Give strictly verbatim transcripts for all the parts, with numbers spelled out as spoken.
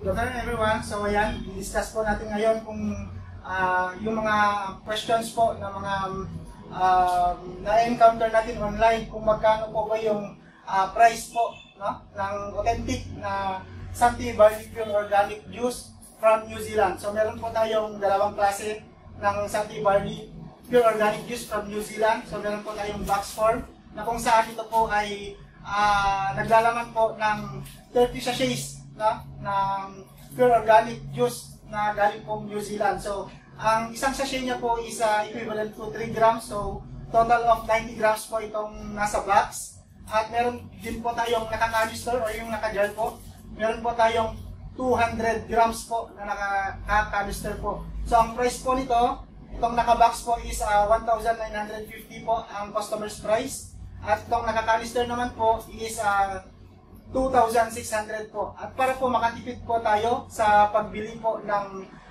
Good afternoon everyone. So ayan, i-discuss po natin ngayon kung uh, yung mga questions po na mga uh, na-encounter natin online, kung magkano po ba yung uh, price po, no, ng authentic na Santee Barley Pure Organic Juice from New Zealand. So meron po tayong dalawang klase ng Santee Barley Pure Organic Juice from New Zealand. So meron po tayong box form na kung saan ito po ay uh, naglalaman po ng thirty sachets, no, ng pure organic juice na galing po New Zealand. So ang isang sachet niya po is uh, equivalent to three grams. So total of ninety grams po itong nasa box. At meron din po tayong naka-canister or yung naka-jar po. Meron po tayong two hundred grams po na naka-canister po. So ang price po nito, itong naka-box po is uh, one thousand nine hundred fifty po ang customer's price. At itong naka-canister naman po is uh, two thousand six hundred po. At para po makatipid po tayo sa pagbili po ng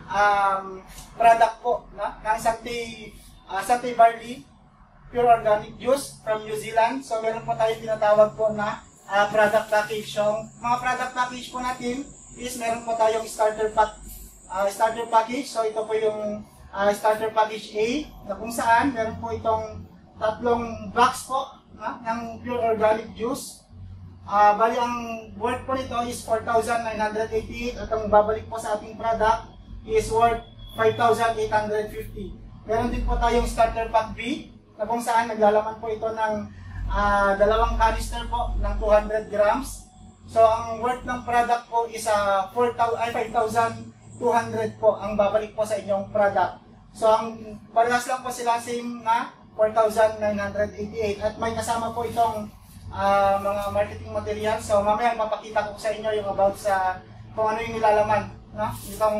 um, product po na, ng Santee, uh, Santee Barley Pure Organic Juice from New Zealand. So meron po tayo tinatawag po na uh, product package. So mga product package po natin is meron po tayong starter pack, uh, starter package. So ito po yung uh, starter package A na kung saan meron po itong tatlong box po na, ng pure organic juice. Uh, bali ang worth po nito is four thousand nine hundred eighty-eight at ang babalik po sa ating product is worth five thousand eight hundred fifty. Meron din po tayong starter pack B na kung saan naglalaman po ito ng uh, dalawang canister po ng two hundred grams. So ang worth ng product po is uh, five thousand two hundred po ang babalik po sa inyong product. So ang parehas lang po sila, same na four thousand nine hundred eighty-eight at may kasama po itong Uh, mga marketing materials. So mamaya mapakita ko sa inyo yung about sa kung ano yung nilalaman, no? Itong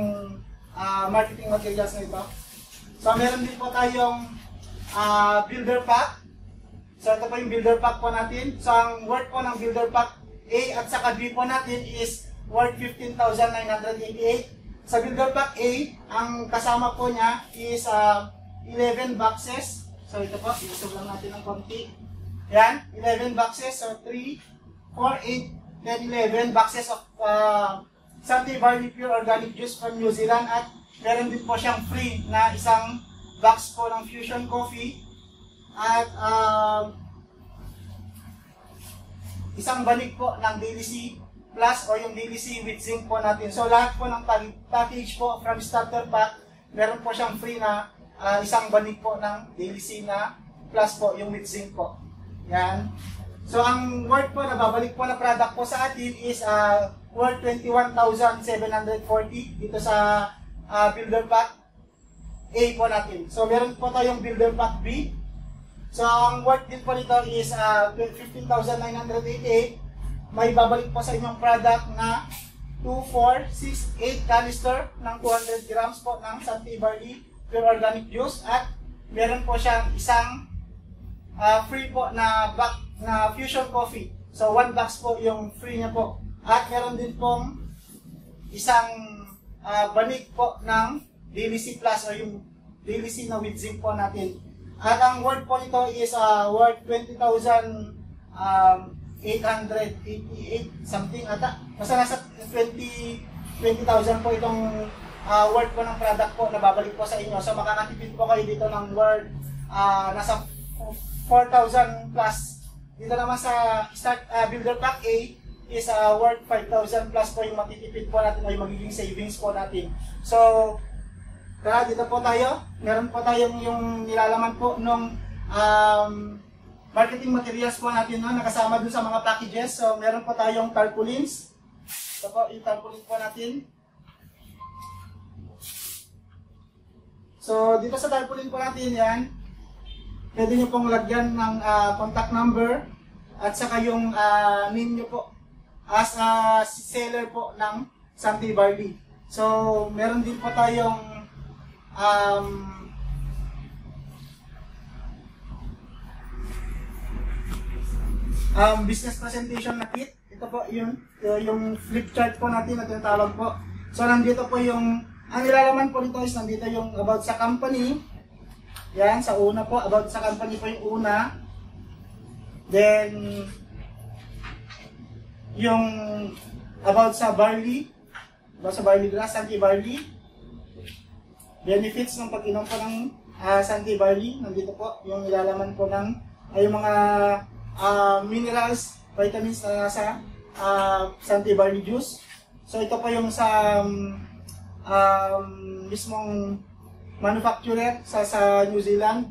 uh, marketing materials na ito. So meron din po tayong uh, builder pack. So ito po yung builder pack po natin. So ang worth po ng builder pack A at saka B po natin is worth fifteen thousand nine hundred eighty-eight. Sa builder pack A, ang kasama po niya is uh, eleven boxes. So ito po, iusog lang natin ng konti. Yan, eleven boxes, so three, four, eight, ten, eleven boxes of uh, Santee Barley Pure Organic Juice from New Zealand. At meron din po siyang free na isang box po ng Fusion Coffee at uh, isang banig po ng Daily C Plus o yung Daily C with zinc po natin. So lahat po ng package po from starter pack, meron po siyang free na uh, isang banig po ng Daily C na Plus po yung with zinc po. Yan. So ang worth po na babalik po na product po sa atin is uh, worth twenty-one thousand seven hundred forty dito sa uh, builder pack A po natin. So meron po tayong builder pack B. So ang worth din po nito is uh, fifteen thousand nine hundred eighty-eight. May babalik po sa inyong product na two, four, six, eight canister ng two hundred grams po ng Santee Barley Pure Organic Juice. At meron po siyang isang Uh, free po na box na Fusion Coffee. So one box po yung free niya po. At meron din pong isang uh, banig po ng Daily C Plus o yung Daily C na with zinc po natin. At ang worth po nito is uh, worth twenty thousand eight hundred eighty-eight something ata. Basta nasa twenty thousand po itong uh, worth po ng product po na babalik po sa inyo. So makakatipid po kayo dito ng worth uh, nasa four thousand plus. Dito naman sa start uh, builder pack A is uh, worth five thousand plus po yung matitipid po natin o yung magiging savings po natin. So, tara dito po tayo. Meron po tayong yung nilalaman po nung um, marketing materials po natin, no, nakasama dun sa mga packages. So, meron po tayong tarpaulins. Ito po yung tarpaulin po natin. So, dito sa tarpaulin po natin yan, pwede nyo pong lagyan ng uh, contact number at saka yung uh, name nyo po as a seller po ng Santee Barley. So, meron din po tayong um, um, business presentation na kit. Ito po yun, yung flip chart po natin na tinatawag po. So, nandito po yung, ang nilalaman po nito is nandito yung about sa company. Yan, sa una po, about sa company po yung una. Then, yung about sa barley. Basta barley grass, Santee barley. Benefits ng pag-inom po ng uh, Santee barley. Nandito po yung nilalaman po ng ay yung mga uh, minerals, vitamins na nasa uh, Santee barley juice. So ito po yung sa um, um, mismong manufacturer sa, sa New Zealand.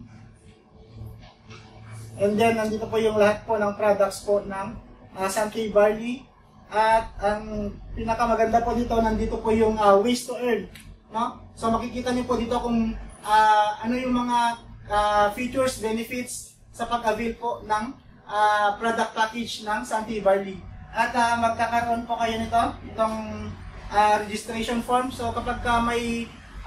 And then nandito po yung lahat po ng products po ng uh, Santee barley. At ang pinakamaganda po dito, nandito po yung uh, ways to earn, no? So makikita niyo po dito kung uh, ano yung mga uh, features, benefits sa pag-avail po ng uh, product package ng Santee barley. At uh, magkakaroon po kayo nito, itong uh, registration form. So kapag ka may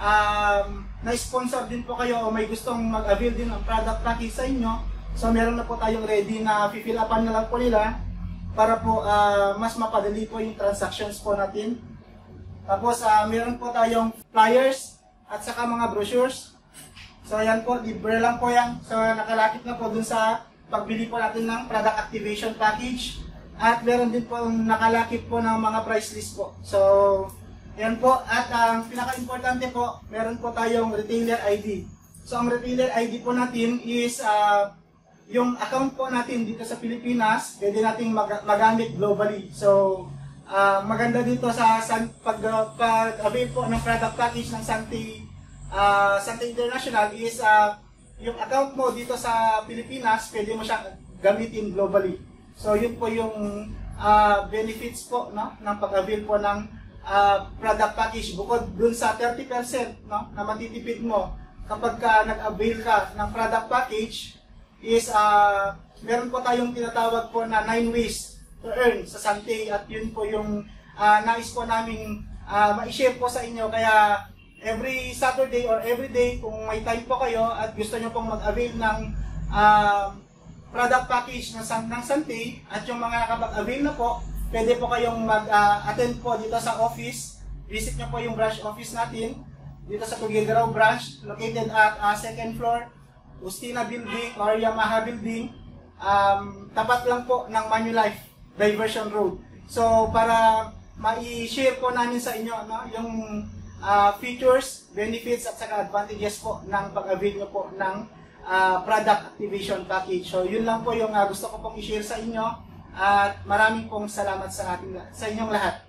um, na-sponsor din po kayo o may gustong mag-avail din ng product package sa inyo, so meron na po tayong ready na fill upan na lang po nila para po uh, mas mapadali po yung transactions po natin. Tapos uh, meron po tayong flyers at saka mga brochures. So ayan po, libre lang po yan. So nakalakip na po dun sa pagbili po natin ng product activation package. At meron din po nakalakip po ng mga price list po. So yan po. At ang uh, pinaka-importante po, meron po tayong retailer I D. So ang retailer I D po natin is uh, yung account po natin dito sa Pilipinas, pwede nating mag magamit globally. So, uh, maganda dito sa pag-avail po ng product package ng Santee, uh, Santee International is uh, yung account mo dito sa Pilipinas, pwede mo siyang gamitin globally. So, yun po yung uh, benefits po, no, ng pag-avail po ng uh, product package. Bukod dun sa thirty percent, no, na matitipid mo kapag ka nag-avail ka ng product package, is uh, meron po tayong tinatawag po na nine ways to earn sa Santee, at yun po yung uh, nais po namin uh, ma-share po sa inyo. Kaya every Saturday or every day kung may time po kayo at gusto nyo pong mag-avail ng uh, product package ng, ng Santee at yung mga nakapag-avail na po, pwede po kayong mag-attend uh, po dito sa office. Visit nyo po yung branch office natin dito sa Tuguegarao branch, located at uh, second floor Ustina Building or Yamaha Building, um, tapat lang po ng Manulife Diversion Road. So para ma-share po namin sa inyo, no, yung uh, features, benefits at saka advantages po ng pag-avail nyo po ng uh, product activation package. So yun lang po yung uh, gusto ko pong i-share sa inyo, at maraming pong salamat sa ating sa inyong lahat.